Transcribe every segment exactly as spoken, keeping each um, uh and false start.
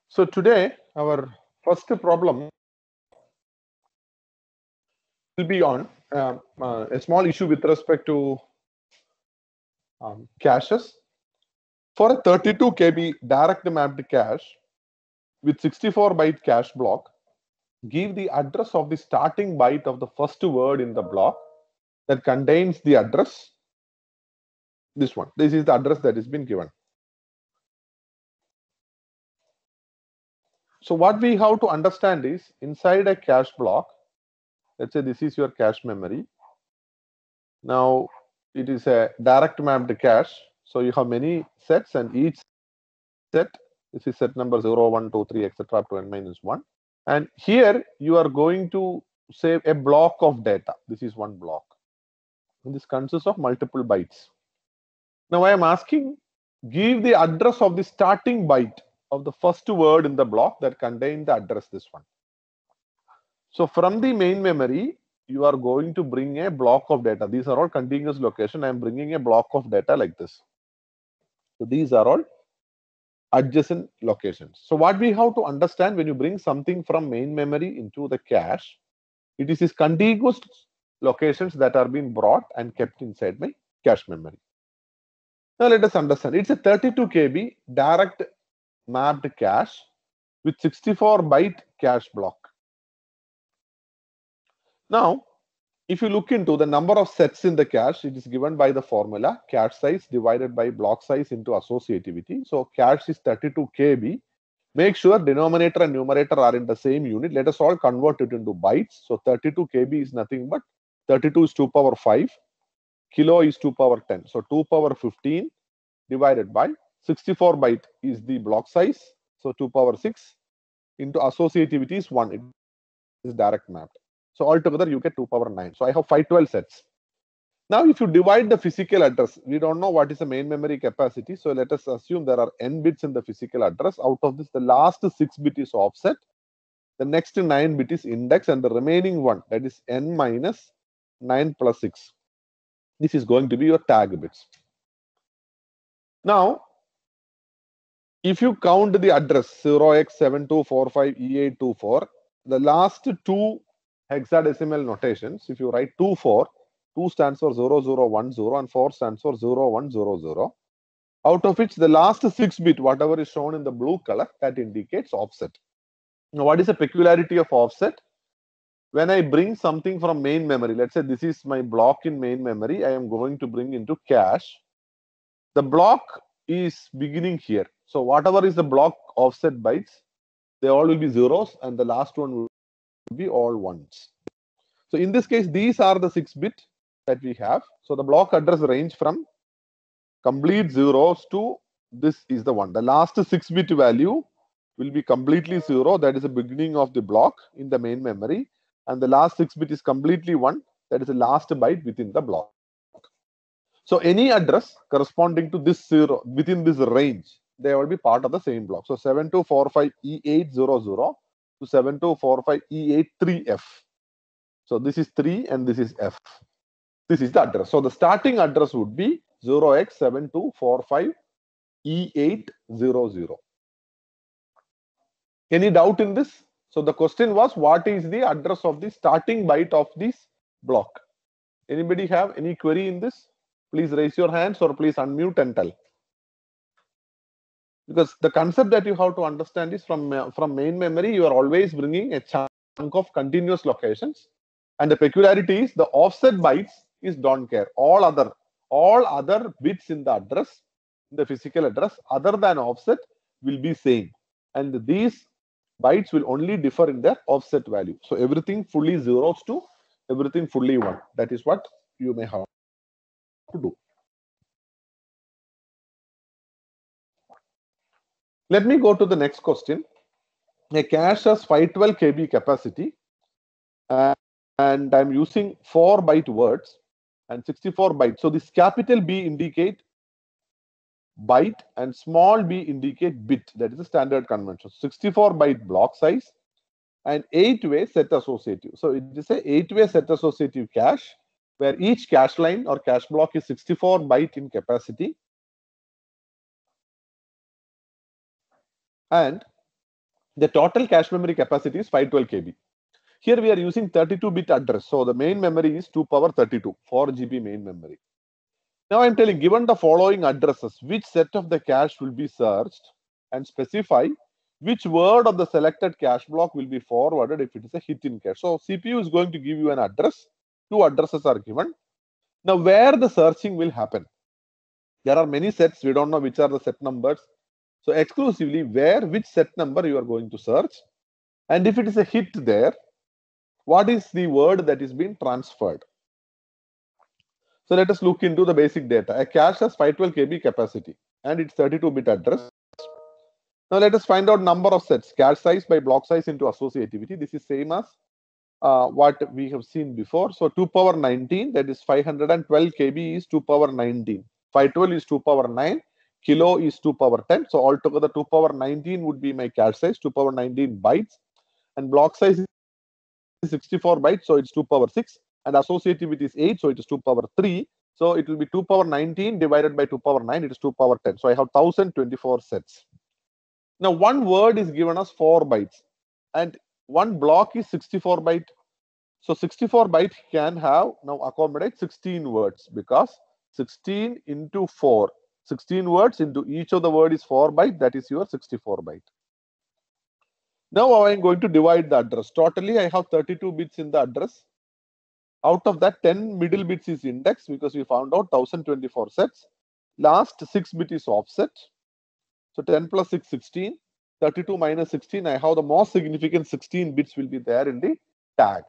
So today our first problem will be on um, uh, a small issue with respect to um, caches. For a thirty-two K B direct mapped cache with sixty-four byte cache block, give the address of the starting byte of the first word in the block that contains the address. This one. This is the address that has been given. So what we have to understand is inside a cache block, let's say this is your cache memory. Now it is a direct mapped cache. So you have many sets and each set, this is set number zero, one, two, three, et cetera up to n minus one. And here you are going to save a block of data. This is one block. And this consists of multiple bytes. Now I am asking, give the address of the starting byte of the first word in the block that contains the address, this one. So from the main memory, you are going to bring a block of data. These are all continuous location. I am bringing a block of data like this. So these are all adjacent locations. So what we have to understand when you bring something from main memory into the cache, it is these contiguous locations that are being brought and kept inside my cache memory. Now let us understand. It's a thirty-two K B direct mapped cache with sixty-four byte cache block. Now, if you look into the number of sets in the cache, it is given by the formula cache size divided by block size into associativity. So cache is thirty-two K B. Make sure denominator and numerator are in the same unit. Let us all convert it into bytes. So thirty-two K B is nothing but thirty-two is two power five, kilo is two power ten. So two power fifteen divided by sixty-four byte is the block size. So two power six into associativity is one. It is direct mapped. So altogether you get two power nine. So I have five hundred twelve sets. Now if you divide the physical address, we don't know what is the main memory capacity. So let us assume there are n bits in the physical address. Out of this, the last six bit is offset. The next nine bit is index and the remaining one, that is n minus nine plus six. This is going to be your tag bits. Now, if you count the address zero x seven two four five E eight two four, the last two hexadecimal notations, if you write two four, two stands for zero zero one zero and four stands for zero one zero zero. Out of which the last six bit, whatever is shown in the blue color, that indicates offset. Now, what is the peculiarity of offset? When I bring something from main memory, let's say this is my block in main memory, I am going to bring into cache. The block is beginning here. So whatever is the block offset bytes, they all will be zeros and the last one will be all ones. So in this case, these are the six bit that we have. So the block address range from complete zeros to this is the one. The last six bit value will be completely zero. That is the beginning of the block in the main memory. And the last six bit is completely one. That is the last byte within the block. So any address corresponding to this zero within this range, they will be part of the same block. So seven two four five E eight zero zero to seven two four five E eight three F. So this is three and this is F. This is the address. So the starting address would be zero x seven two four five E eight zero zero. Any doubt in this? So the question was, what is the address of the starting byte of this block? Anybody have any query in this? Please raise your hands or please unmute and tell. Because the concept that you have to understand is from, from main memory, you are always bringing a chunk of continuous locations. And the peculiarity is the offset bytes is don't care. All other, all other bits in the address, in the physical address, other than offset will be same. And these bytes will only differ in their offset value. So everything fully zeros to everything fully one. That is what you may have to do. Let me go to the next question. A cache has five hundred twelve K B capacity uh, and I'm using four byte words and sixty-four bytes. So this capital B indicate byte and small b indicate bit. That is the standard convention. sixty-four byte block size and eight way set associative. So it is a eight way set associative cache where each cache line or cache block is sixty-four byte in capacity. And The total cache memory capacity is five twelve K B. Here we are using thirty-two bit address. So the main memory is two power thirty-two, four G B main memory. Now I'm telling, given the following addresses, which set of the cache will be searched, and specify which word of the selected cache block will be forwarded if it is a hit in cache. So C P U is going to give you an address. Two addresses are given. Now where the searching will happen? There are many sets. We don't know which are the set numbers. So exclusively where, which set number you are going to search. And if it is a hit there, what is the word that is being transferred? So let us look into the basic data. A cache has five twelve K B capacity and it's thirty-two bit address. Now let us find out number of sets, cache size by block size into associativity. This is same as uh, what we have seen before. So two power nineteen, that is five hundred twelve K B is two power nineteen. five twelve is two power nine. Kilo is two power ten. So altogether two power nineteen would be my cache size, two power nineteen bytes. And block size is sixty-four bytes, so it's two power six. And associativity is eight, so it is two power three. So it will be two power nineteen divided by two power nine, it is two power ten. So I have one thousand twenty-four sets. Now one word is given as four bytes and one block is sixty-four byte. So sixty-four byte can have now accommodate sixteen words because sixteen into four, sixteen words into each of the word is four byte, that is your sixty-four byte. Now I am going to divide the address. Totally I have thirty-two bits in the address. Out of that, ten middle bits is index because we found out one thousand twenty-four sets. Last six bit is offset. So ten plus six, sixteen. thirty-two minus sixteen, I have the most significant sixteen bits will be there in the tag.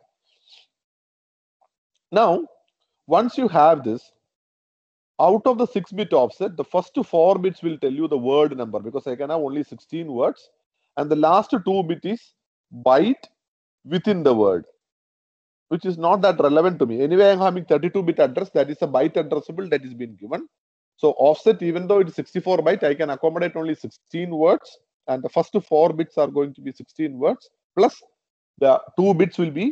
Now, once you have this, out of the six bit offset, the first four bits will tell you the word number because I can have only sixteen words. And the last two bit is byte within the word, which is not that relevant to me. Anyway, I'm having thirty-two bit address, that is a byte addressable that is being given. So offset, even though it is sixty-four byte, I can accommodate only sixteen words. And the first four bits are going to be sixteen words. Plus the two bits will be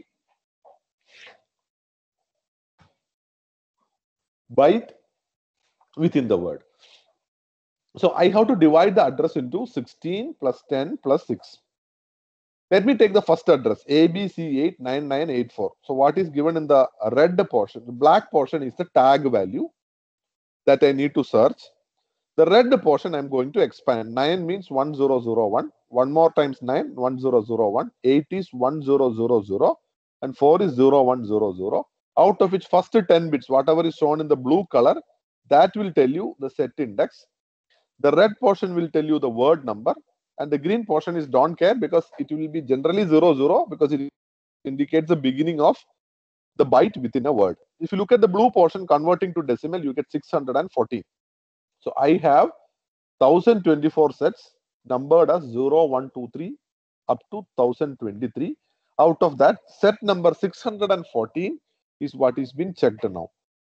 byte within the word. So I have to divide the address into sixteen plus ten plus six. Let me take the first address, A B C eight nine nine eight four. So what is given in the red portion? The black portion is the tag value that I need to search. The red portion I'm going to expand. nine means one zero zero one. one more times nine, one zero zero one. eight is one zero zero zero. And four is zero one zero zero. Out of which first ten bits, whatever is shown in the blue color, that will tell you the set index. The red portion will tell you the word number. And the green portion is don't care because it will be generally zero zero because it indicates the beginning of the byte within a word. If you look at the blue portion converting to decimal, you get six hundred fourteen. So I have one thousand twenty-four sets numbered as zero, one, two, three up to one thousand twenty-three. Out of that, set number six hundred fourteen is what is being checked now.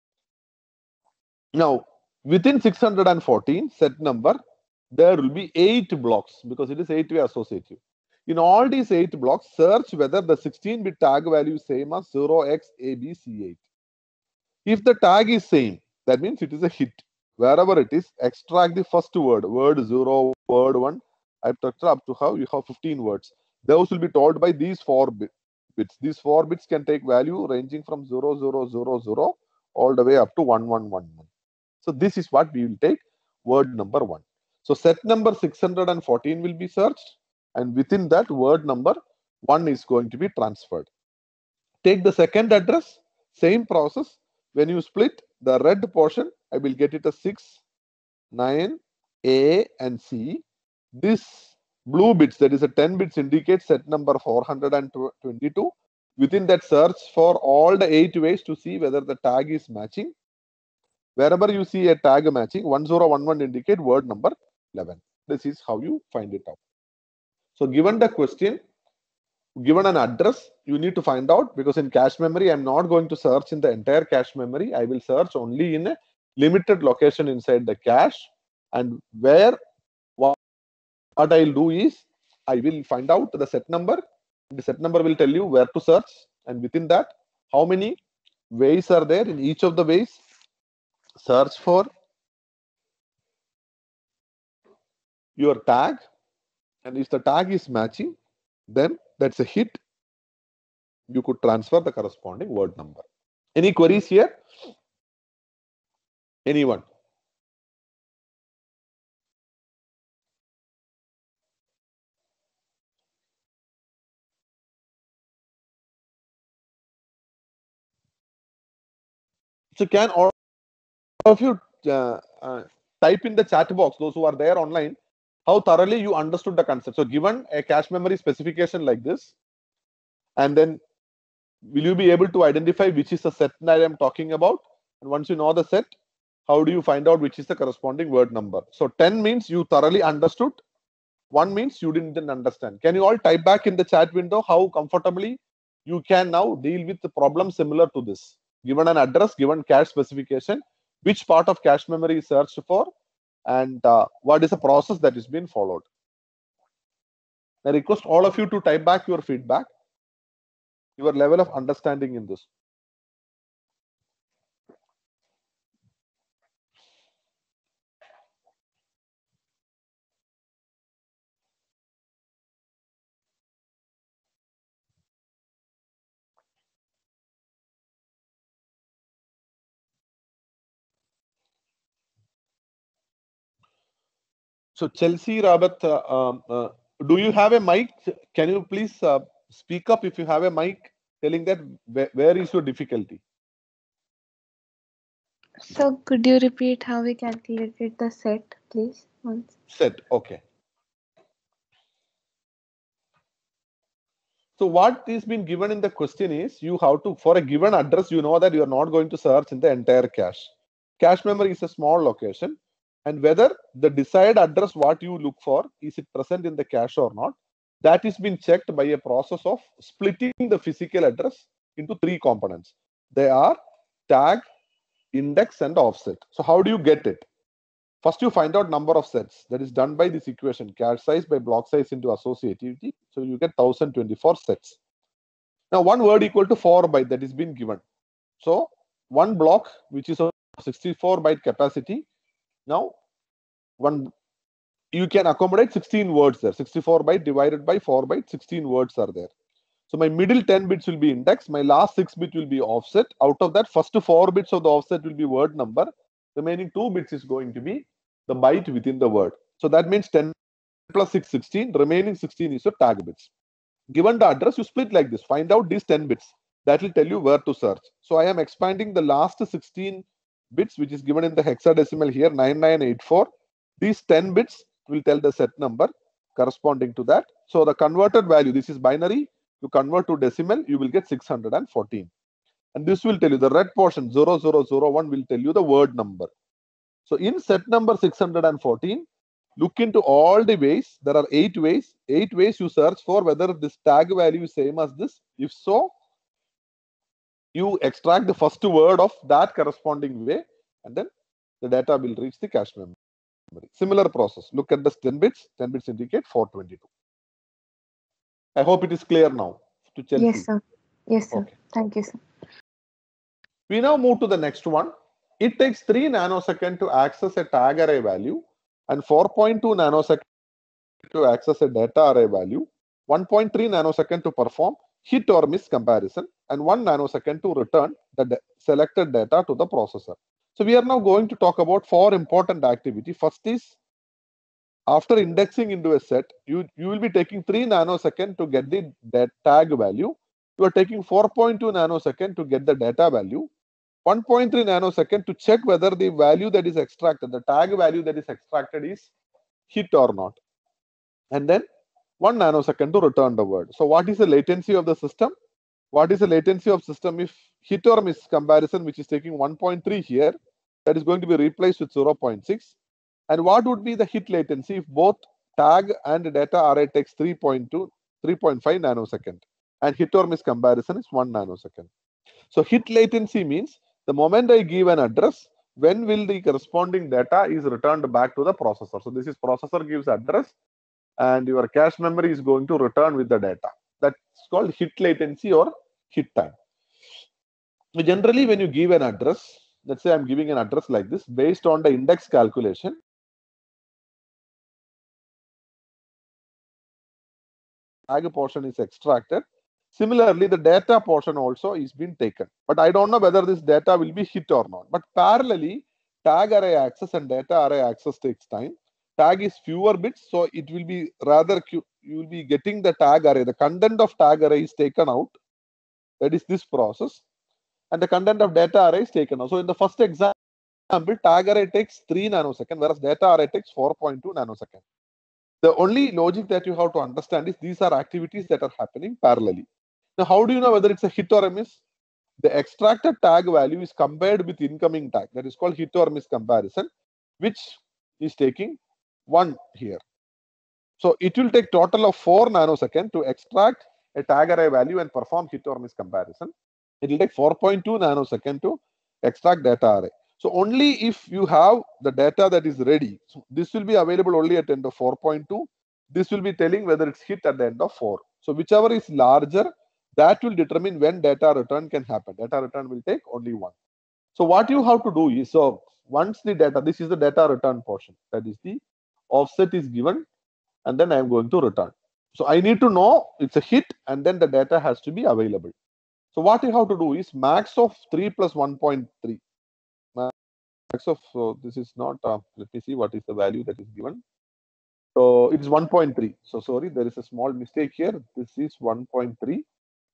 Now, within six hundred fourteen set number, there will be eight blocks because it is eight-way associative. In all these eight blocks, search whether the sixteen bit tag value is same as zero x A B C eight. If the tag is same, that means it is a hit. Wherever it is, extract the first word, word zero, word one, et cetera up to how you have fifteen words. Those will be told by these four bits. These four bits can take value ranging from zero zero zero zero all the way up to one one one one. So this is what we will take, word number one. So set number six hundred fourteen will be searched, and within that word number one is going to be transferred. Take the second address, same process. When you split the red portion, I will get it as six, nine, A and C. This blue bits, that is a ten bits, indicates set number four hundred twenty-two. Within that, search for all the eight ways to see whether the tag is matching. Wherever you see a tag matching, one zero one one indicate word number eleven. This is how you find it out. So given the question, given an address, you need to find out, because in cache memory, I'm not going to search in the entire cache memory. I will search only in a limited location inside the cache. And where what, what I'll do is, I will find out the set number. The set number will tell you where to search. And within that, how many ways are there. In each of the ways, search for your tag. And if the tag is matching, then that's a hit. You could transfer the corresponding word number. Any queries here? Anyone? So can all of you uh, uh, type in the chat box, those who are there online, how thoroughly you understood the concept. So given a cache memory specification like this, and then will you be able to identify which is the set that I am talking about? And once you know the set, how do you find out which is the corresponding word number? So ten means you thoroughly understood. One means you didn't understand. Can you all type back in the chat window how comfortably you can now deal with the problem similar to this? Given an address, given cache specification, which part of cache memory is searched for, and uh, what is the process that is being followed? I request all of you to type back your feedback, your level of understanding in this. So Chelsea Rabat, uh, um, uh, do you have a mic? Can you please uh, speak up if you have a mic, telling that where, where is your difficulty? So could you repeat how we calculated the set, please, once? Set, okay. So what is been given in the question is you have to, for a given address, you know that you are not going to search in the entire cache. Cache memory is a small location, and whether the desired address what you look for, is it present in the cache or not, that is being checked by a process of splitting the physical address into three components. They are tag, index, and offset. So how do you get it? First, you find out number of sets. That is done by this equation, cache size by block size into associativity. So you get one thousand twenty-four sets. Now, one word equal to four byte that is been given. So one block, which is a sixty-four byte capacity. Now, one you can accommodate sixteen words there. sixty-four byte divided by four byte, sixteen words are there. So my middle ten bits will be index. My last six bit will be offset. Out of that, first four bits of the offset will be word number. Remaining two bits is going to be the byte within the word. So that means ten plus six, sixteen. Remaining sixteen is your tag bits. Given the address, you split like this. Find out these ten bits. That will tell you where to search. So I am expanding the last sixteen bits, which is given in the hexadecimal here, nine nine eight four. These ten bits will tell the set number corresponding to that. So the converted value, this is binary. You convert to decimal, you will get six hundred fourteen. And this will tell you the red portion zero zero zero one will tell you the word number. So in set number six hundred fourteen, look into all the ways. There are eight ways. Eight ways you search for whether this tag value is same as this. If so, you extract the first word of that corresponding way, and then the data will reach the cache memory. Similar process. Look at the ten bits. ten bits indicate four twenty-two. I hope it is clear now to Chelsea. Yes, sir. Yes, sir. Okay. Thank you, sir. We now move to the next one. It takes three nanoseconds to access a tag array value and four point two nanoseconds to access a data array value, one point three nanosecond to perform hit or miss comparison, and one nanosecond to return the selected data to the processor. So we are now going to talk about four important activities. First is, after indexing into a set, you, you will be taking three nanosecond to get the tag value. You are taking four point two nanosecond to get the data value, one point three nanosecond to check whether the value that is extracted, the tag value that is extracted is hit or not. And then one nanosecond to return the word. So what is the latency of the system? What is the latency of system if hit or miss comparison, which is taking one point three here, that is going to be replaced with zero point six. And what would be the hit latency if both tag and data array takes three point two, three point five nanosecond, and hit or miss comparison is one nanosecond. So hit latency means the moment I give an address, when will the corresponding data is returned back to the processor. So this is processor gives address, and your cache memory is going to return with the data. That's called hit latency or hit time. Generally, when you give an address, let's say I'm giving an address like this, based on the index calculation, tag portion is extracted. Similarly, the data portion also is being taken. But I don't know whether this data will be hit or not. But parallelly, tag array access and data array access takes time. Tag is fewer bits, so it will be rather, you will be getting the tag array. The content of tag array is taken out. That is this process. And the content of data array is taken out. So in the first example, tag array takes three nanoseconds, whereas data array takes four point two nanoseconds. The only logic that you have to understand is these are activities that are happening parallelly. Now, how do you know whether it's a hit or a miss? The extracted tag value is compared with incoming tag. That is called hit or miss comparison, which is taking one here. So it will take total of four nanoseconds to extract a tag array value and perform hit or miss comparison. It will take four point two nanoseconds to extract data array. So only if you have the data that is ready, so this will be available only at end of four point two. This will be telling whether it's hit at the end of four. So whichever is larger, that will determine when data return can happen. Data return will take only one. So what you have to do is, so once the data, this is the data return portion, that is the offset is given, and then I am going to return. So I need to know it's a hit, and then the data has to be available. So what you have to do is max of three plus one point three. Max of, so this is not, uh, let me see what is the value that is given. So it's one point three. So sorry, there is a small mistake here. This is one point three.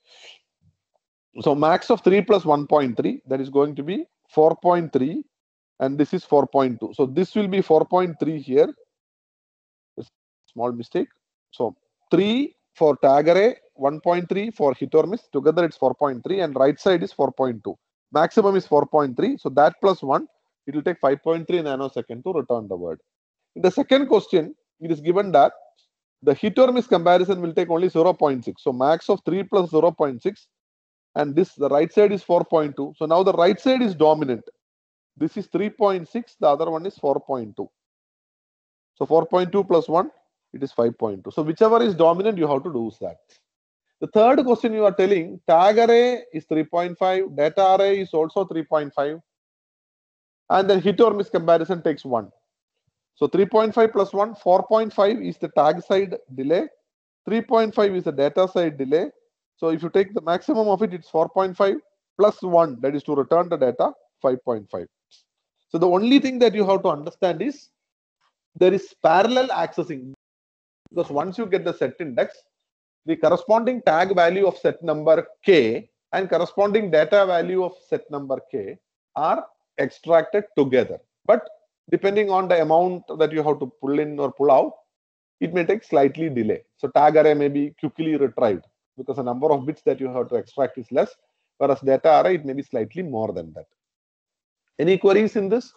So max of three plus one point three, that is going to be four point three, and this is four point two. So this will be four point three here. Small mistake. So three for tag array, one point three for hit or miss. Together it's four point three, and right side is four point two. Maximum is four point three. So that plus one, it will take five point three nanosecond to return the word. In the second question, it is given that the hit or miss comparison will take only zero point six. So max of three plus zero point six, and this, the right side is four point two. So now the right side is dominant. This is three point six, the other one is four point two. So four point two plus one, it is five point two. So whichever is dominant, you have to do that. The third question you are telling, tag array is three point five, data array is also three point five, and then hit or miss comparison takes one. So three point five plus one, four point five is the tag side delay, three point five is the data side delay. So if you take the maximum of it, it's four point five plus one, that is to return the data, five point five. So the only thing that you have to understand is there is parallel accessing, because once you get the set index, the corresponding tag value of set number k and corresponding data value of set number k are extracted together. But depending on the amount that you have to pull in or pull out, it may take slightly delay. So tag array may be quickly retrieved because the number of bits that you have to extract is less, whereas data array, it may be slightly more than that. Any queries in this?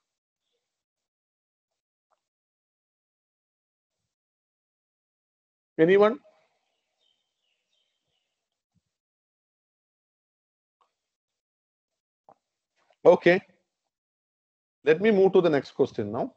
Anyone? Okay. Let me move to the next question now.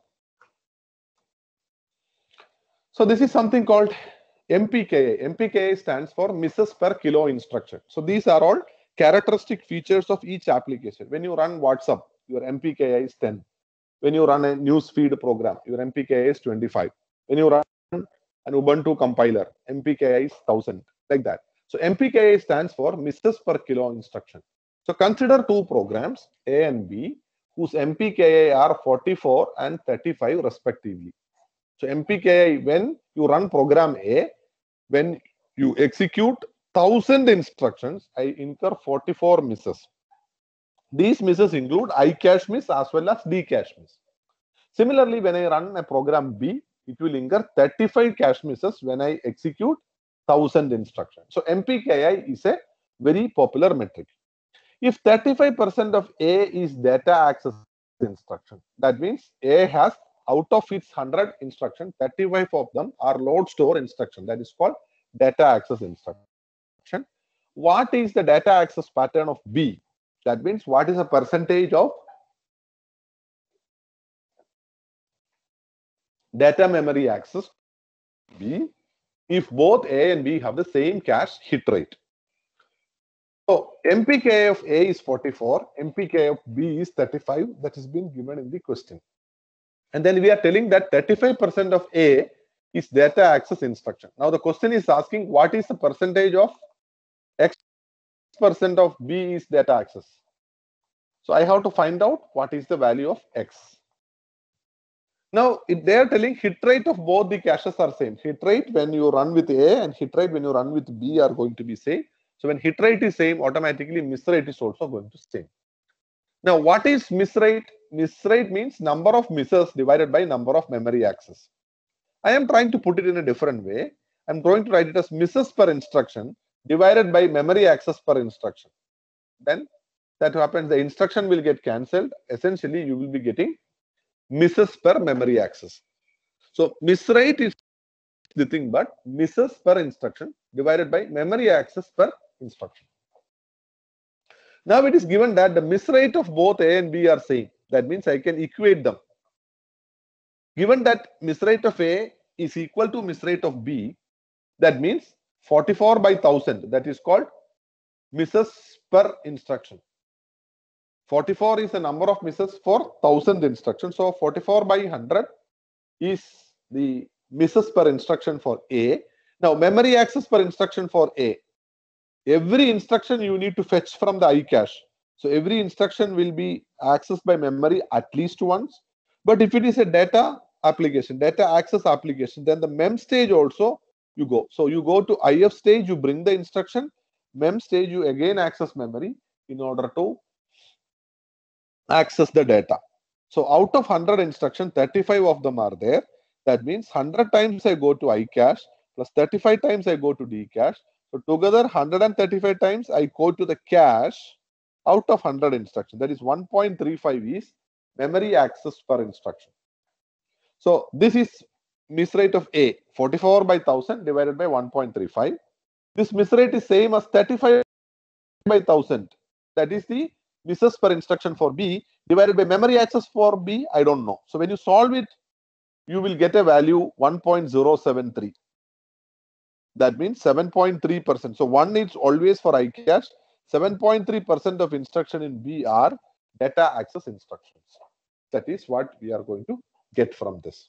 So this is something called M P K A. M P K A stands for misses per kilo instruction. So these are all characteristic features of each application. When you run WhatsApp, your M P K A is ten. When you run a news feed program, your M P K A is twenty-five. When you run an Ubuntu compiler, M P K A is one thousand, like that. So M P K A stands for misses per kilo instruction. So consider two programs, A and B, whose M P K A are forty-four and thirty-five respectively. So M P K A, when you run program A, when you execute one thousand instructions, I incur forty-four misses. These misses include I cache miss as well as D cache miss. Similarly, when I run a program B, it will incur thirty-five cache misses when I execute one thousand instructions. So M P K I is a very popular metric. If thirty-five percent of A is data access instruction, that means A has, out of its one hundred instructions, thirty-five of them are load store instruction. That is called data access instruction. What is the data access pattern of B? That means what is the percentage of data memory access B if both A and B have the same cache hit rate? So M P K A of A is forty-four, M P K A of B is thirty-five. That has been given in the question. And then we are telling that thirty-five percent of A is data access instruction. Now the question is asking what is the percentage of X percent of B is data access. So I have to find out what is the value of X. Now if they are telling hit rate of both the caches are same. Hit rate when you run with A and hit rate when you run with B are going to be same. So when hit rate is same, automatically miss rate is also going to same. Now what is miss rate? Miss rate means number of misses divided by number of memory access. I am trying to put it in a different way. I'm going to write it as misses per instruction divided by memory access per instruction. Then that happens, the instruction will get cancelled. Essentially, you will be getting misses per memory access. So miss rate is the thing, but misses per instruction divided by memory access per instruction. Now it is given that the miss rate of both A and B are same. That means I can equate them. Given that miss rate of A is equal to miss rate of B, that means forty-four by one thousand. That is called misses per instruction. forty-four is the number of misses for one thousand instructions. So forty-four by one hundred is the misses per instruction for A. Now memory access per instruction for A. Every instruction you need to fetch from the iCache. So every instruction will be accessed by memory at least once. But if it is a data application, data access application, then the mem stage also you go. So you go to I F stage, you bring the instruction. Mem stage, you again access memory in order to access the data. So out of one hundred instructions, thirty-five of them are there. That means one hundred times I go to iCache plus thirty-five times I go to Dcache. So together one hundred thirty-five times I go to the cache out of one hundred instructions. That is one point three five is memory access per instruction. So this is miss rate of A, forty-four by one thousand divided by one point three five. This miss rate is same as thirty-five by one thousand. That is the misses per instruction for B divided by memory access for B, I don't know. So when you solve it, you will get a value one point zero seven three. That means seven point three percent. So one is always for iCache. seven point three percent of instruction in B are data access instructions. That is what we are going to get from this.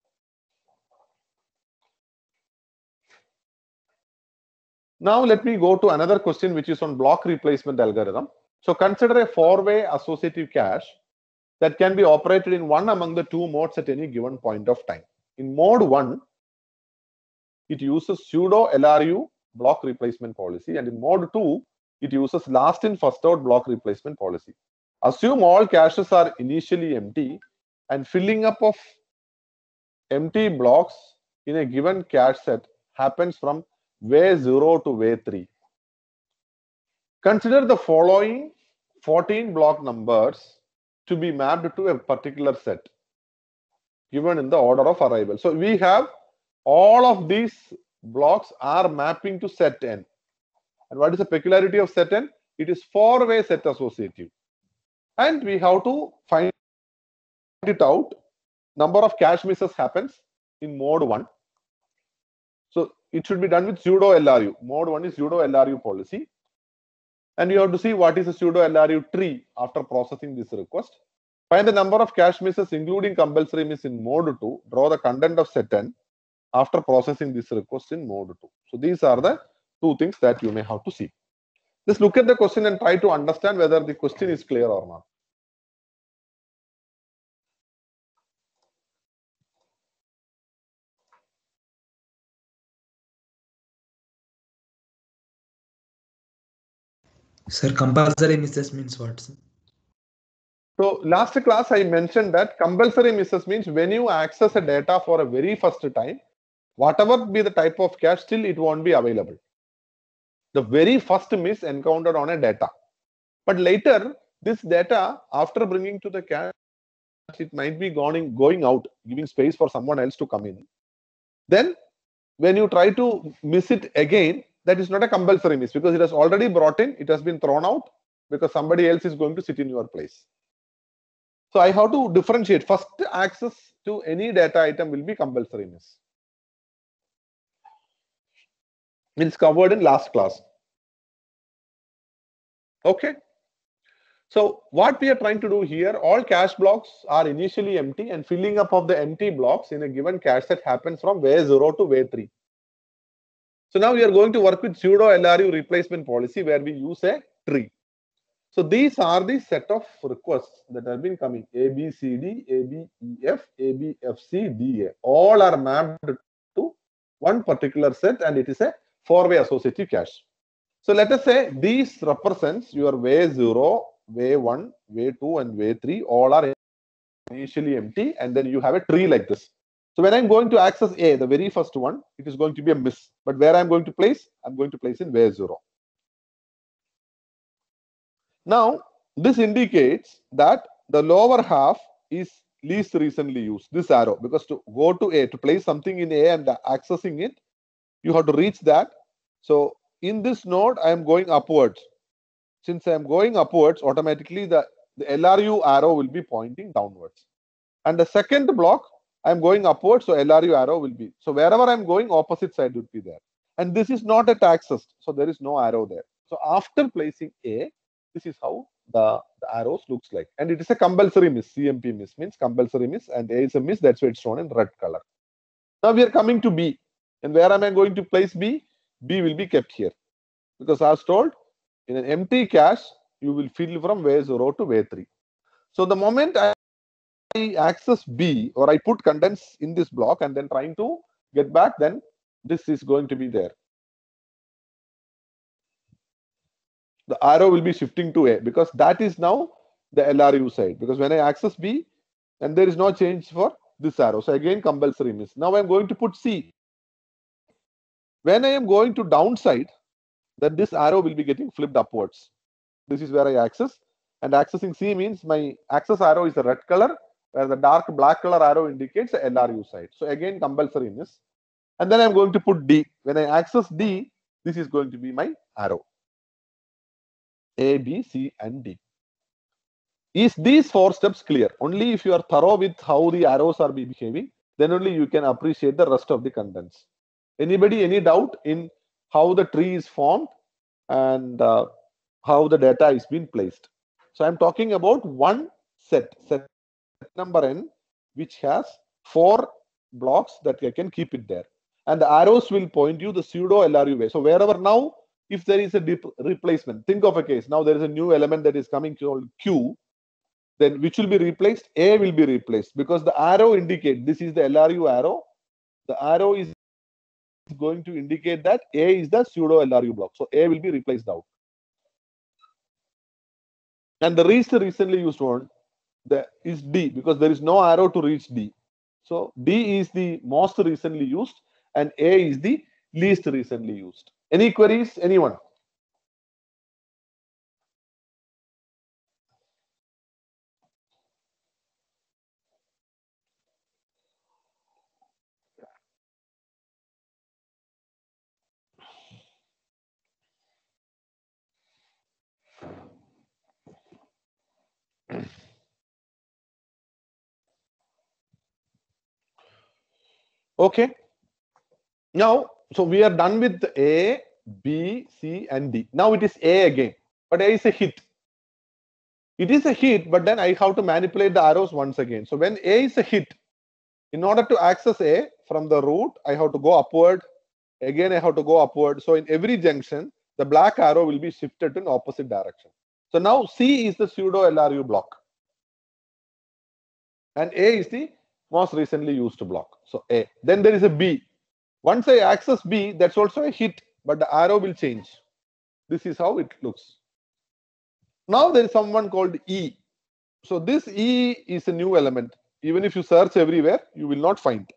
Now let me go to another question which is on block replacement algorithm. So consider a four-way associative cache that can be operated in one among the two modes at any given point of time. In mode one, it uses pseudo L R U block replacement policy, and in mode two, it uses last in first out block replacement policy. Assume all caches are initially empty and filling up of empty blocks in a given cache set happens from way zero to way three. Consider the following fourteen block numbers to be mapped to a particular set given in the order of arrival. So we have all of these blocks are mapping to set n. And what is the peculiarity of set n? It is four-way set associative. And we have to find it out. Number of cache misses happens in mode one. So it should be done with pseudo L R U. Mode one is pseudo L R U policy. And you have to see what is a pseudo L R U tree after processing this request. Find the number of cache misses including compulsory miss in mode two. Draw the content of set n after processing this request in mode two. So these are the two things that you may have to see. Just look at the question and try to understand whether the question is clear or not. Sir, compulsory misses means what? Sir? So last class I mentioned that compulsory misses means when you access a data for a very first time, whatever be the type of cache, still it won't be available. The very first miss encountered on a data. But later, this data, after bringing to the cache, it might be going, going out, giving space for someone else to come in. Then, when you try to miss it again, that is not a compulsory miss because it has already brought in, it has been thrown out because somebody else is going to sit in your place. So I have to differentiate. First access to any data item will be compulsory miss. It's covered in last class. Okay. So what we are trying to do here, all cache blocks are initially empty, and filling up of the empty blocks in a given cache set happens from way zero to way three. So now we are going to work with pseudo L R U replacement policy where we use a tree. So these are the set of requests that have been coming: A, B, C, D, A, B, E, F, A, B, F, C, D, A. All are mapped to one particular set, and it is a four-way associative cache. So let us say these represents your way zero, way one, way two, and way three. All are initially empty, and then you have a tree like this. So when I'm going to access A, the very first one, it is going to be a miss. But where I'm going to place? I'm going to place in way zero. Now, this indicates that the lower half is least recently used, this arrow, because to go to A, to place something in A and accessing it, you have to reach that. So in this node, I am going upwards. Since I am going upwards, automatically the, the L R U arrow will be pointing downwards. And the second block, I am going upwards, so L R U arrow will be. So wherever I am going, opposite side would be there. And this is not at accessed, so there is no arrow there. So after placing A, this is how the, the arrows looks like. And it is a compulsory miss. C M P miss means compulsory miss, and A is a miss, that's why it's shown in red color. Now we are coming to B. And where am I going to place B? B will be kept here. Because as told, in an empty cache, you will fill from way zero to way three. So the moment I access B, or I put contents in this block and then trying to get back, then this is going to be there. The arrow will be shifting to A, because that is now the L R U side. Because when I access B, and there is no change for this arrow. So again, compulsory miss. Now I'm going to put C. When I am going to downside, then this arrow will be getting flipped upwards. This is where I access. And accessing C means my access arrow is the red color, where the dark black color arrow indicates the L R U side. So again, compulsory miss. And then I'm going to put D. When I access D, this is going to be my arrow. A, B, C, and D. Is these four steps clear? Only if you are thorough with how the arrows are behaving, then only you can appreciate the rest of the contents. Anybody, any doubt in how the tree is formed and uh, how the data is being placed? So I'm talking about one set, set number n, which has four blocks that I can keep it there. And the arrows will point you the pseudo L R U way. So wherever now, if there is a deep replacement, think of a case. Now there is a new element that is coming called Q. Then which will be replaced? A will be replaced, because the arrow indicate this is the L R U arrow. The arrow is going to indicate that A is the pseudo L R U block. So A will be replaced out. And the least recently used one the, is D, because there is no arrow to reach D. So D is the most recently used and A is the least recently used. Any queries? Anyone? Okay. Now, so we are done with A, B, C, and D. Now it is A again, but A is a hit. It is a hit, but then I have to manipulate the arrows once again. So when A is a hit, in order to access A from the root, I have to go upward. Again, I have to go upward. So in every junction, the black arrow will be shifted in opposite direction. So now C is the pseudo L R U block. And A is the most recently used block. So A. Then there is a B. Once I access B, that's also a hit, but the arrow will change. This is how it looks. Now there is someone called E. So this E is a new element. Even if you search everywhere, you will not find.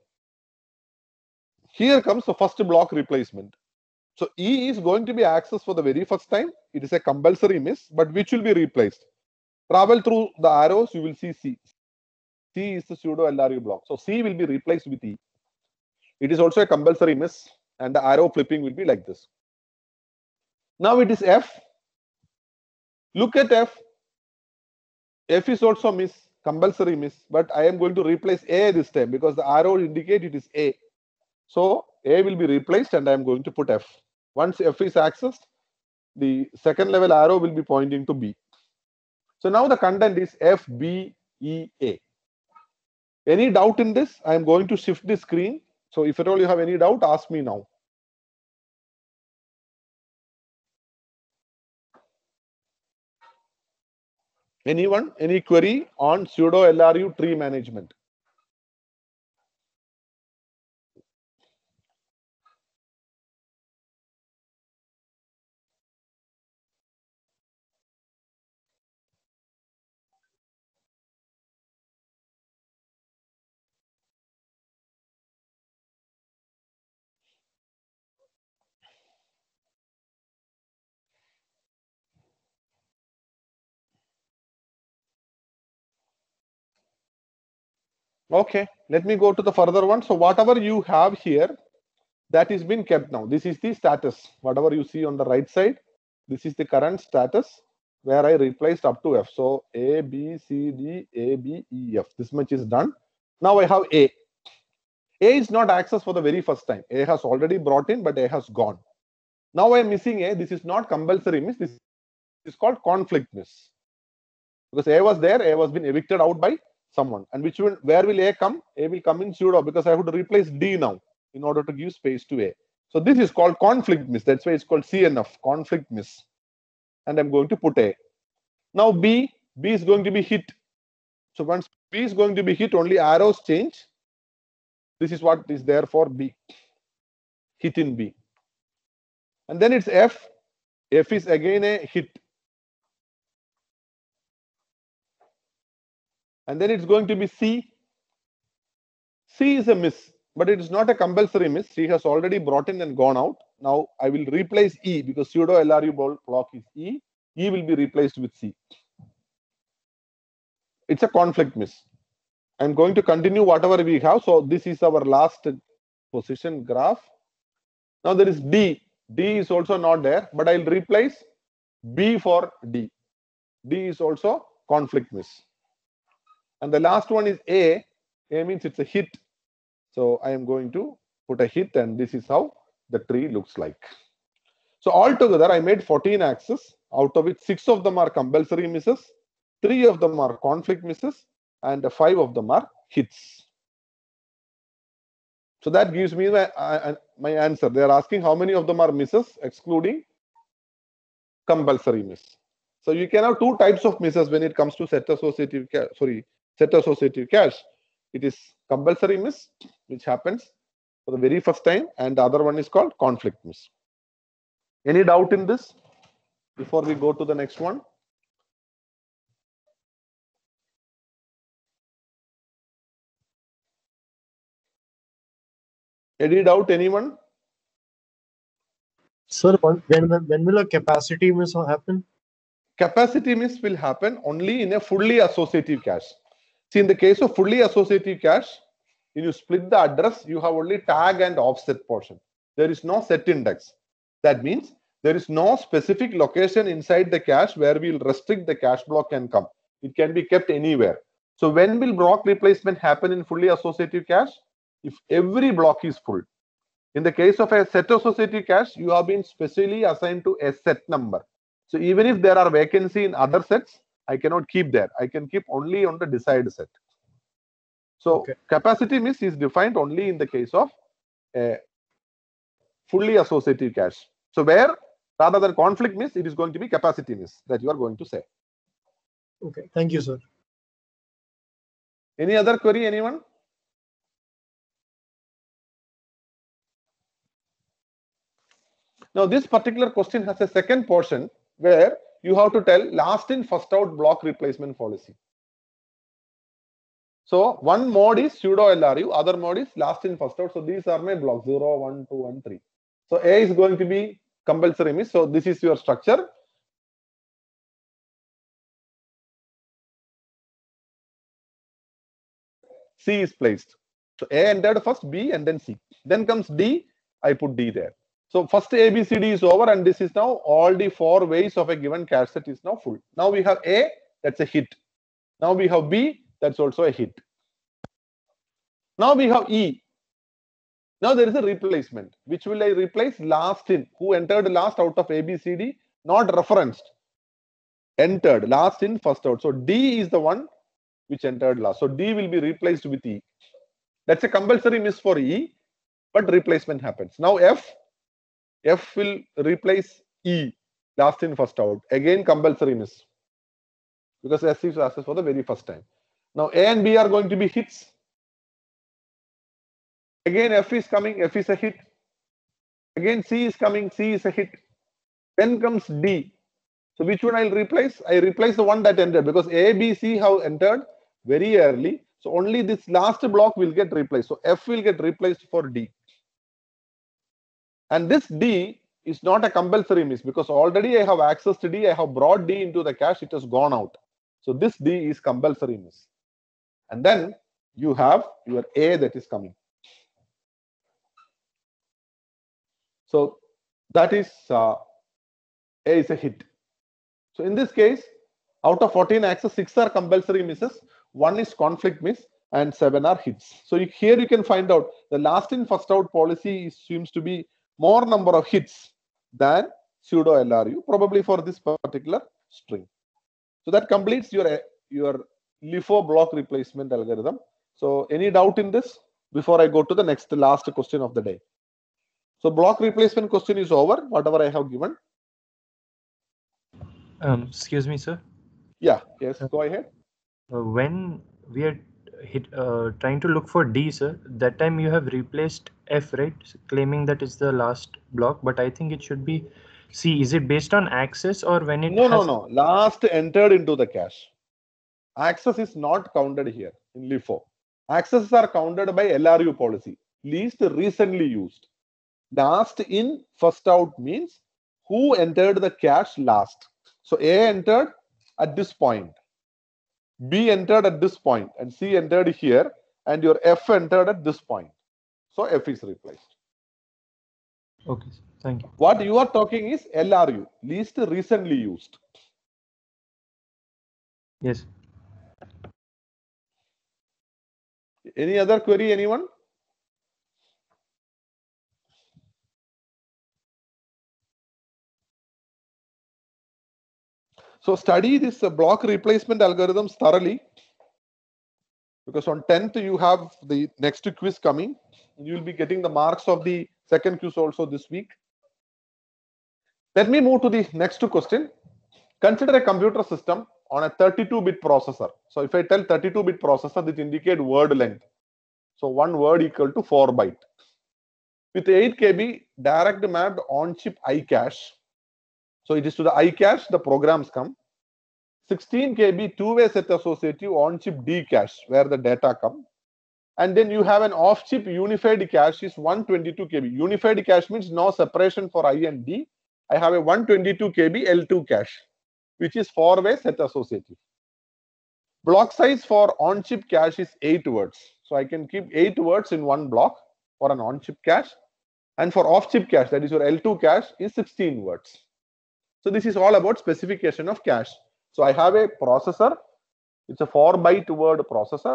Here comes the first block replacement. So E is going to be accessed for the very first time. It is a compulsory miss, but which will be replaced? Travel through the arrows, you will see C. C is the pseudo L R U block. So C will be replaced with E. It is also a compulsory miss, and the arrow flipping will be like this. Now it is F. Look at F. F is also miss, compulsory miss, but I am going to replace A this time because the arrow indicate it is A. So A will be replaced and I am going to put F. Once F is accessed, the second level arrow will be pointing to B. So now the content is F B E A. Any doubt in this? I am going to shift the screen. So if at all you have any doubt, ask me now. Anyone? Any query on pseudo L R U tree management? Okay, let me go to the further one. So whatever you have here, that is been kept now. This is the status. Whatever you see on the right side, this is the current status where I replaced up to F. So A, B, C, D, A, B, E, F. This much is done. Now I have A. A is not accessed for the very first time. A has already brought in, but A has gone. Now I am missing A. This is not compulsory miss. This is called conflict miss. Because A was there, A was been evicted out by someone. And which will, where will A come? A will come in pseudo because I have to replace D now in order to give space to A. So this is called conflict miss. That's why it's called C N F, conflict miss. And I'm going to put A. Now B, B is going to be hit. So once B is going to be hit, only arrows change. This is what is there for B. Hit in B. And then it's F. F is again a hit. And then it's going to be C. C is a miss, but it is not a compulsory miss. C has already brought in and gone out. Now I will replace E because pseudo L R U block is E. E will be replaced with C. It's a conflict miss. I'm going to continue whatever we have. So this is our last position graph. Now there is D. D is also not there, but I'll replace B for D. D is also conflict miss. And the last one is A. A means it's a hit. So I am going to put a hit, and this is how the tree looks like. So altogether, I made fourteen axes, out of which six of them are compulsory misses, three of them are conflict misses, and five of them are hits. So that gives me my, uh, my answer. They are asking how many of them are misses, excluding compulsory miss. So you can have two types of misses when it comes to set associative cache. Sorry, set associative cache. It is compulsory miss, which happens for the very first time, and the other one is called conflict miss. Any doubt in this before we go to the next one? Any doubt, anyone? Sir, when, when, when will a capacity miss happen? Capacity miss will happen only in a fully associative cache. See, in the case of fully associative cache, when you split the address, you have only tag and offset portion. There is no set index. That means there is no specific location inside the cache where we will restrict the cache block can come. It can be kept anywhere. So when will block replacement happen in fully associative cache? If every block is full. In the case of a set associative cache, you have been specially assigned to a set number. So even if there are vacancy in other sets, I cannot keep there. I can keep only on the desired set. So okay. Capacity miss is defined only in the case of a fully associative cache. So where rather than conflict miss, it is going to be capacity miss that you are going to say. Okay, thank you, sir. Any other query, anyone? Now this particular question has a second portion where you have to tell last in first out block replacement policy. So one mode is pseudo L R U, other mode is last in first out. So these are my blocks zero, one, two, and three. So A is going to be compulsory miss. So this is your structure. C is placed. So A entered first, B, and then C. Then comes D. I put D there. So first A, B, C, D is over, and this is now all the four ways of a given cache set is now full. Now we have A, that's a hit. Now we have B, that's also a hit. Now we have E. Now there is a replacement. Which will I replace? Last in. Who entered last out of A, B, C, D? Not referenced. entered, last in, first out. So D is the one which entered last. So D will be replaced with E. That's a compulsory miss for E, but replacement happens. Now F, F will replace E, last in, first out. Again compulsory miss, because S is asked for the very first time. Now A and B are going to be hits. Again F is coming, F is a hit. Again C is coming, C is a hit. Then comes D. So which one I'll replace? I replace the one that entered, because A, B, C have entered very early. So only this last block will get replaced. So F will get replaced for D. And this D is not a compulsory miss, because already I have accessed D, I have brought D into the cache, it has gone out. So this D is compulsory miss. And then you have your A that is coming. So that is uh, A is a hit. So in this case, out of fourteen access, six are compulsory misses, one is conflict miss, and seven are hits. So you, here you can find out the last in, first out policy is, seems to be more number of hits than pseudo L R U, probably for this particular string. So that completes your, your LIFO block replacement algorithm. So any doubt in this before I go to the next last question of the day? So block replacement question is over, whatever I have given. Um, excuse me, sir. Yeah, yes, go ahead. Uh, when we are hit, uh, trying to look for D, sir, that time you have replaced F, right? Claiming that it's the last block, but I think it should be C. Is it based on access or when it No, has... no, no. Last entered into the cache. Access is not counted here in LIFO. Accesses are counted by L R U policy, least recently used. Last in, first out means who entered the cache last. So A entered at this point, B entered at this point, and C entered here, and your F entered at this point. So F is replaced. Okay, sir. Thank you. What you are talking is L R U, least recently used. Yes. Any other query, anyone? So study this uh, block replacement algorithms thoroughly, because on tenth you have the next quiz coming. You will be getting the marks of the second quiz also this week. Let me move to the next question. Consider a computer system on a thirty-two bit processor. So if I tell thirty-two bit processor, this indicate word length. So one word equal to four byte. With eight K B direct mapped on-chip iCache. So it is to the iCache the programs come. sixteen K B two-way set associative on-chip D cache where the data come. And then you have an off-chip unified cache is one twenty-two K B. Unified cache means no separation for I and D. I have a one twenty-two K B L two cache, which is four-way set associative. Block size for on-chip cache is eight words. So I can keep eight words in one block for an on-chip cache. And for off-chip cache, that is your L two cache, is sixteen words. So this is all about specification of cache. So I have a processor. It's a four byte word processor.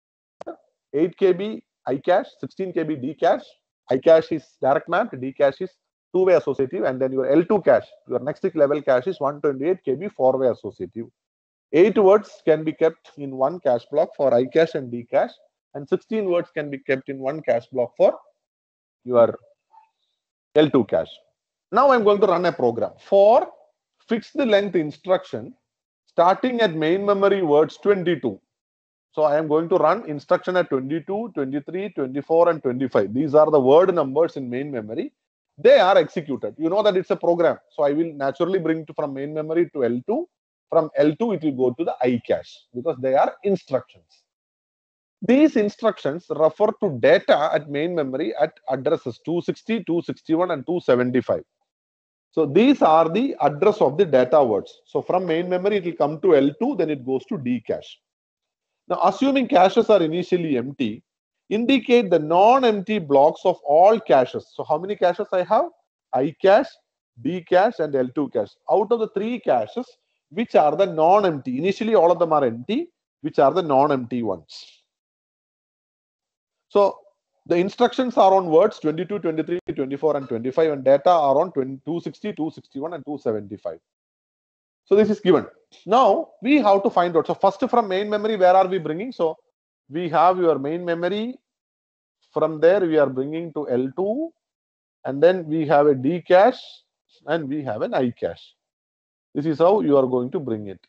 eight K B iCache, sixteen K B D cache. iCache is direct mapped, D cache is two-way associative, and then your L two cache, your next level cache is one twenty-eight K B four-way associative. Eight words can be kept in one cache block for iCache and D cache, and sixteen words can be kept in one cache block for your L two cache. Now I'm going to run a program for fixed length instruction starting at main memory words twenty-two. So I am going to run instruction at twenty-two, twenty-three, twenty-four, and twenty-five. These are the word numbers in main memory. They are executed. You know that it's a program. So I will naturally bring to from main memory to L two. From L two, it will go to the iCache because they are instructions. These instructions refer to data at main memory at addresses two sixty, two sixty-one, and two seventy-five. So these are the address of the data words. So from main memory, it will come to L two, then it goes to D cache. Now, assuming caches are initially empty, indicate the non-empty blocks of all caches. So how many caches I have? iCache, D cache, and L two cache. Out of the three caches, which are the non-empty? Initially, all of them are empty. Which are the non-empty ones? So the instructions are on words twenty-two, twenty-three, twenty-four, and twenty-five, and data are on two sixty, two sixty-one, and two seventy-five. So this is given. Now we have to find out. So first from main memory, where are we bringing? So we have your main memory. From there we are bringing to L two, and then we have a D cache and we have an I cache. This is how you are going to bring it.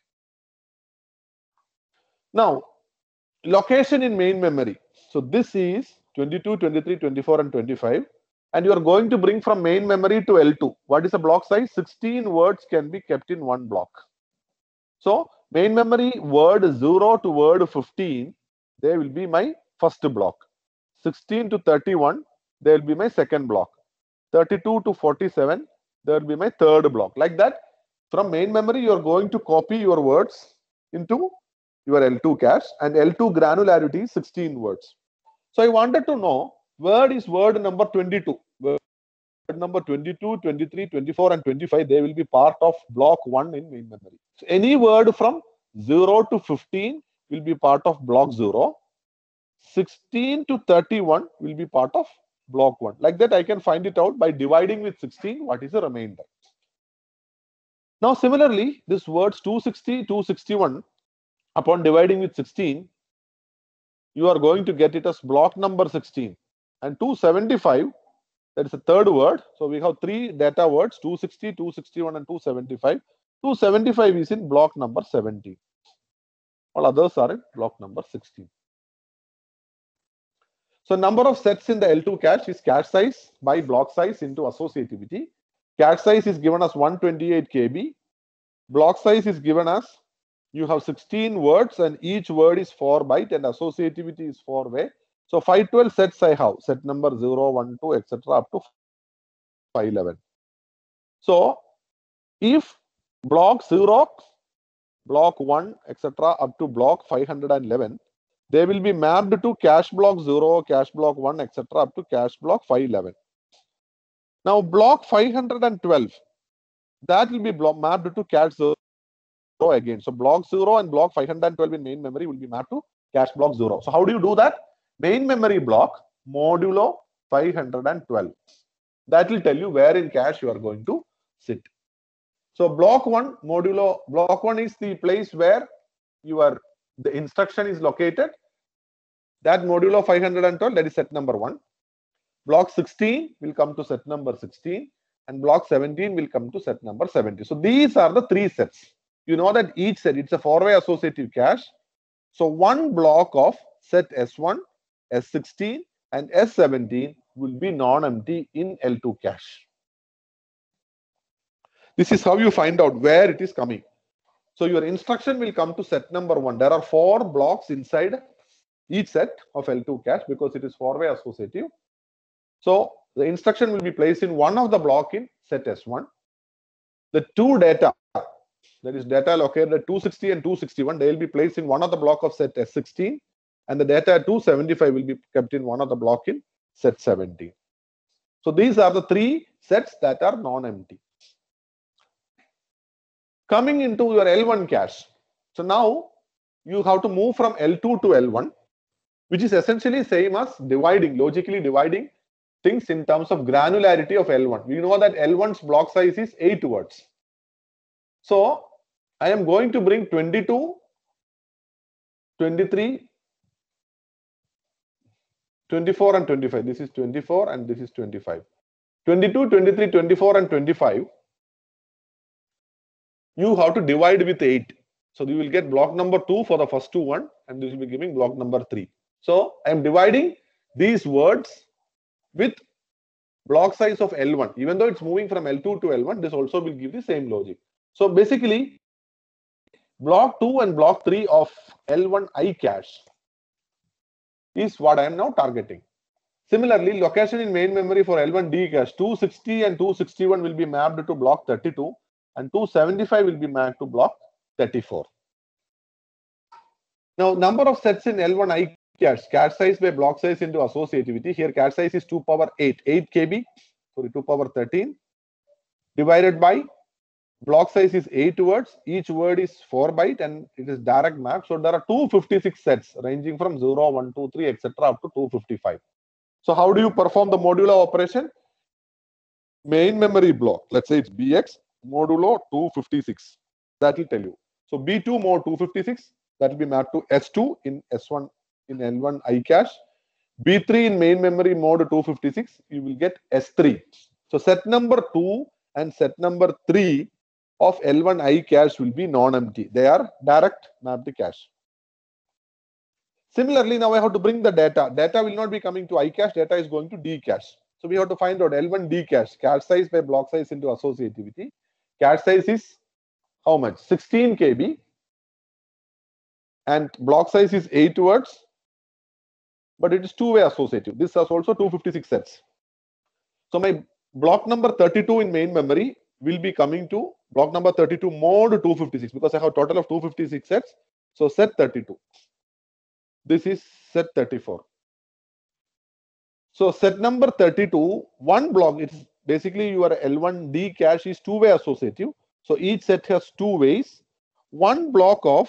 Now, location in main memory. So this is twenty-two, twenty-three, twenty-four and twenty-five, and you are going to bring from main memory to L two. What is the block size? sixteen words can be kept in one block. So main memory word zero to word fifteen, they will be my first block. sixteen to thirty-one, they will be my second block. thirty-two to forty-seven, there will be my third block. Like that, from main memory, you are going to copy your words into your L two cache, and L two granularity is sixteen words. So I wanted to know word is word number twenty-two. Word number twenty-two, twenty-three, twenty-four and twenty-five, they will be part of block one in main memory. So any word from zero to fifteen will be part of block zero. sixteen to thirty-one will be part of block one. Like that, I can find it out by dividing with sixteen what is the remainder. Now similarly, this words two sixty, two sixty-one, upon dividing with sixteen, you are going to get it as block number sixteen. And two seventy-five, that is a third word. So we have three data words, two sixty, two sixty-one and two seventy-five. two seventy-five is in block number seventeen. All others are in block number sixteen. So number of sets in the L two cache is cache size by block size into associativity. Cache size is given as one hundred twenty-eight K B. Block size is given as you have sixteen words and each word is four byte and associativity is four way. So five twelve sets I have, set number zero, one, two, et cetera up to five eleven. So if block zero, block one, et cetera up to block five hundred eleven, they will be mapped to cache block zero, cache block one, et cetera up to cache block five eleven. Now block five hundred twelve, that will be block mapped to cache zero again. So block zero and block five hundred twelve in main memory will be mapped to cache block zero. So how do you do that? Main memory block modulo five hundred twelve. That will tell you where in cache you are going to sit. So block one modulo, block one is the place where your the instruction is located. That modulo five hundred twelve, that is set number one. Block sixteen will come to set number sixteen and block seventeen will come to set number seventy. So these are the three sets. You know that each set, it's a four-way associative cache. So one block of set S one, S sixteen and S seventeen will be non-empty in L two cache. This is how you find out where it is coming. So your instruction will come to set number one. There are four blocks inside each set of L two cache because it is four-way associative. So the instruction will be placed in one of the block in set S one. The two data, that is data located at two sixty and two sixty-one, they will be placed in one of the block of set S sixteen, and the data at two seventy-five will be kept in one of the block in set seventeen. So these are the three sets that are non-empty. Coming into your L one cache. So now you have to move from L two to L one, which is essentially same as dividing, logically dividing things in terms of granularity of L one. We know that L one's block size is eight words. So I am going to bring twenty-two, twenty-three, twenty-four and twenty-five. This is twenty-four and this is twenty-five. twenty-two, twenty-three, twenty-four and twenty-five. You have to divide with eight. So you will get block number two for the first two one and this will be giving block number three. So I am dividing these words with block size of L one. Even though it's moving from L two to L one, this also will give the same logic. So basically, block two and block three of L one I cache is what I am now targeting. Similarly, location in main memory for L one D cache, two sixty and two sixty-one will be mapped to block thirty-two and two seventy-five will be mapped to block thirty-four. Now, number of sets in L one I cache, cache size by block size into associativity. Here, cache size is two power eight, eight K B, sorry, two power thirteen, divided by block size is eight words. Each word is four byte and it is direct map. So there are two hundred fifty-six sets ranging from zero, one, two, three, et cetera up to two hundred fifty-five. So how do you perform the modulo operation? Main memory block, let's say it's B X modulo two hundred fifty-six. that will tell you. So B two mod two fifty-six, that will be mapped to S two in S one in L one iCache. B three in main memory mode two fifty-six, you will get S three. So set number two and set number three of L one iCache will be non-empty. They are direct mapped cache. Similarly, now I have to bring the data. Data will not be coming to iCache, data is going to Dcache. So we have to find out L one Dcache, cache size by block size into associativity. Cache size is how much? sixteen K B. And block size is eight words. But it is two-way associative. This has also two fifty-six sets. So my block number thirty-two in main memory will be coming to block number thirty-two mod two fifty-six because I have a total of two fifty-six sets. So set thirty-two. This is set thirty-four. So set number thirty-two, one block, it's basically your L one Dcache is two-way associative. So each set has two ways. One block of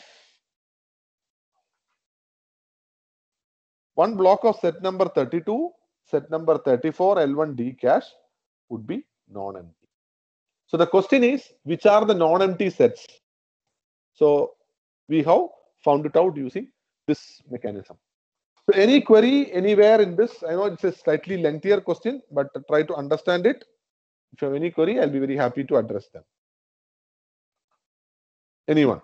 one block of set number thirty-two, set number thirty-four, L one Dcache would be non-empty. So the question is, which are the non-empty sets? So we have found it out using this mechanism. So any query anywhere in this, I know it's a slightly lengthier question, but try to understand it. If you have any query, I'll be very happy to address them. Anyone?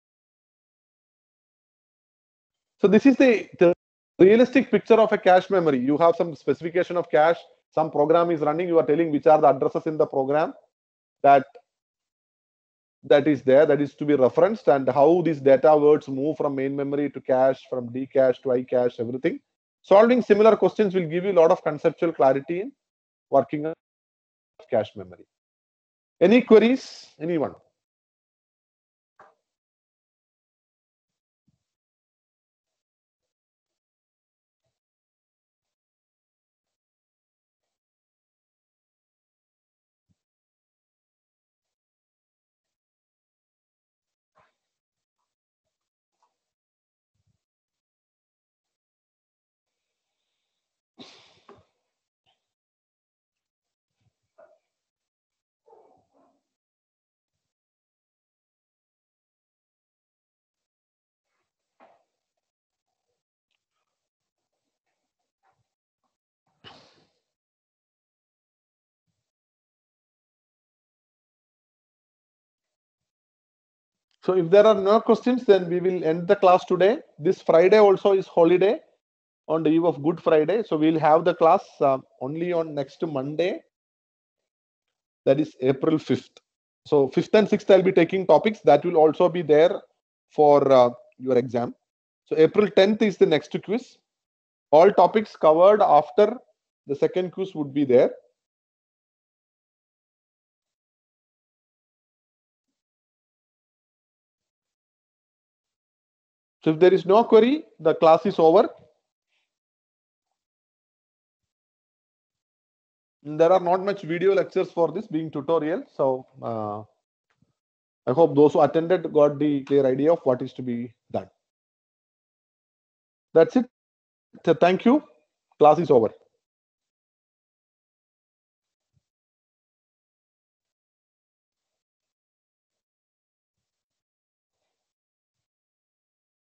So this is the, the realistic picture of a cache memory. You have some specification of cache, some program is running, you are telling which are the addresses in the program that that is there, that is to be referenced, and how these data words move from main memory to cache, from Dcache to iCache, everything. Solving similar questions will give you a lot of conceptual clarity in working on cache memory. Any queries? Anyone? So if there are no questions, then we will end the class today. This Friday also is holiday on the eve of Good Friday. So we'll have the class uh, only on next Monday. That is April fifth. So fifth and sixth, I'll be taking topics that will also be there for uh, your exam. So April tenth is the next quiz. All topics covered after the second quiz would be there. So if there is no query, the class is over. There are not much video lectures for this being tutorial. So uh, I hope those who attended got the clear idea of what is to be done. That's it. So thank you. Class is over.